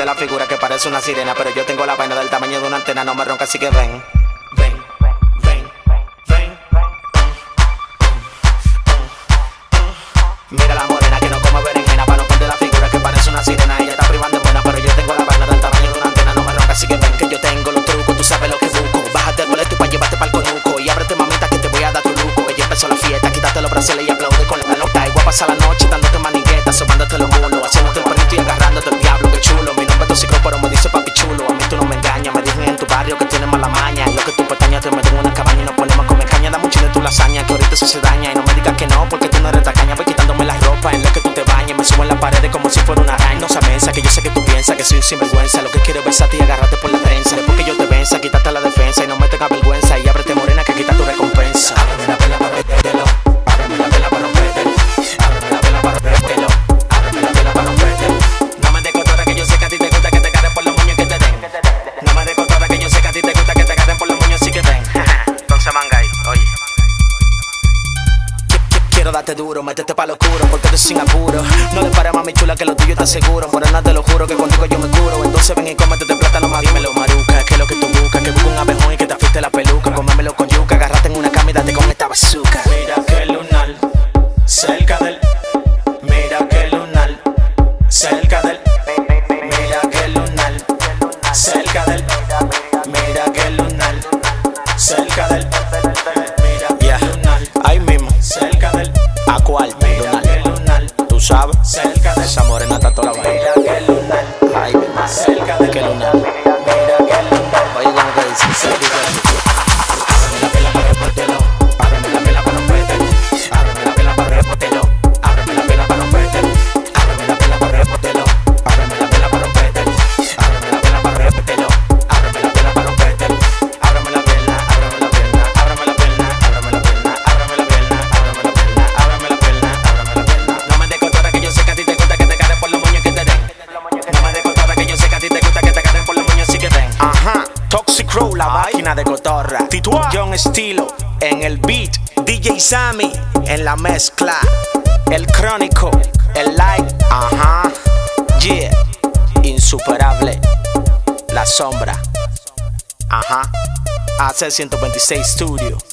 de la figura que parece una sirena, pero yo tengo la vaina del tamaño de una antena, no me ronca, así que ven. Ven, ven, ven. Mira la morena que no come berenjena, para no perder la figura que parece una sirena. Ella está privando en buena, pero yo tengo la vaina del tamaño de una antena, no me ronca, así que ven que yo tengo los trucos, tú sabes lo que busco. Bájate el boleto pa' llevarte pa'l conuco y ábrete, mamita, que te voy a dar tu lujo. Ella empezó la fiesta, quítate los braceles y aplaude con la nota. Y voy a pasar la noche dándote maniquetas, sobándote los mulos, haciéndote el perrito y agarrándote el diablo, qué chulo. Mi nombre es tóxico, pero me dice papi chulo. A mí tú no me engañas, me dicen en tu barrio que tienes mala maña. En lo que tu pestaña te meten en una cabaña y nos ponemos a comer caña. Da mucho de tu lasaña, que ahorita eso se daña. Y no me digas que no, porque tú no eres tacaña. Voy quitándome la ropa en lo que tú te bañas. Me subo en las paredes como si fuera una araña. No se mensa, que yo sé que tú piensas que soy un sinvergüenza. Lo que quiero es besarte y agarrarte por la trenza. Después que yo te venza, quítate la defensa y no me tengas vergüenza. Y ábrete, morena, que quita tu recompensa. Ábreme la vela para metértelo, ábreme la vela para rompértelo, ábreme la vela para rompértelo, ábreme la vela para rompértelo. No me des cotorra, que yo sé que a ti te gusta que te agarren por los moños que te den. No me des cotorra, que yo sé que a ti te gusta que te agarren por los moños, así que ven. Entonces mangay, oye. Quiero darte duro, métete pa' lo oscuro, porque estoy sin apuro. No le pares, mami chula, que lo tuyo está seguro. Morena, te lo juro, que contigo yo me curo. Entonces ven y cómete plátano más. Dímelo, maruca, que es lo que tú buscas. Que busca un abejón y que te afiste la peluca. Cómemelo con yuca, agárrate en una cama y date con esta bazooka. Mira que lunar, cerca del. Mira que lunar, cerca del. Mira que lunar, cerca del. Mira que lunar, cerca del. Mira que lunar, ahí mismo, cerca del. ¿A cuál? Lunar. ¿Tú sabes? Cerca de esa morena está toda la vaina. Mira que lunar, ahí mismo, cerca del. Que lunar. Mira que lunar. Oye, ¿cómo que dice? Ábreme la vela para rompértelo, ábreme la vela para rompértelo, ábreme la vela para rompértelo, ábreme la vela para rompértelo, ábreme la vela para rompértelo, ábreme la vela para rompértelo, ábreme la vela para rompértelo, ábreme la vela para rompértelo, ábreme la vela, ábreme la vela, ábreme la vela, ábreme la vela, ábreme la vela, ábreme la vela, ábreme la vela, ábreme la vela. No me des cotorra, que yo sé que a ti te gusta que te agarren por los moños que te den. No me des cotorra, que yo sé que a ti te gusta que te agarren por los moños, así que ven. Ajá, Toxic Crow, la máquina de cotorra. Tituá, John Estilo en el beat, DJ Sammy en la mezcla, el crónico, el light, ajá, yeah, insuperable, la sombra, ajá, AC 126 Studio.